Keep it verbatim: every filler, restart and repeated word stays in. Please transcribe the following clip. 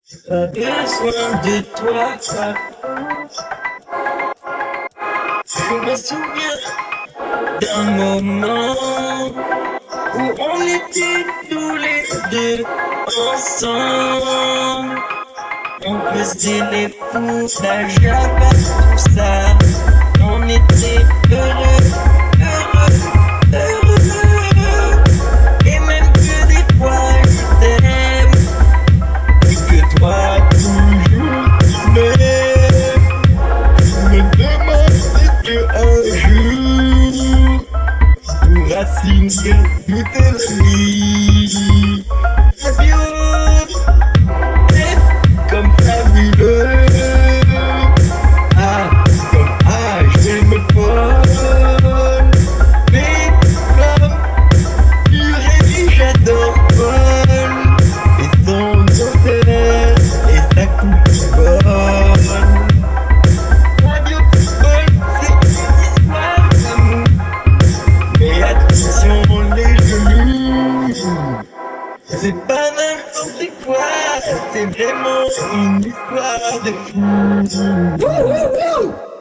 Pas besoin de toi. Je me souviens d'un moment où on était tous les deux ensemble. On faisait les fous, la java, tout ça. On était heureux, heureux, heureux. Et même que des fois je t'aime, et que toi toujours tu m'aimes. Je me demande est-ce que un jour tu pourras signer toute la vie. Adieu, comme fabuleux. Ah, comme ah, je me folle. Mais comme purée, j'adore Paul. Et son odeur et sa coupe bonne. Radio People, c'est une histoire d'amour. Mais attention les genoux. C'est pas n'importe quoi, c'est vraiment une histoire de fou.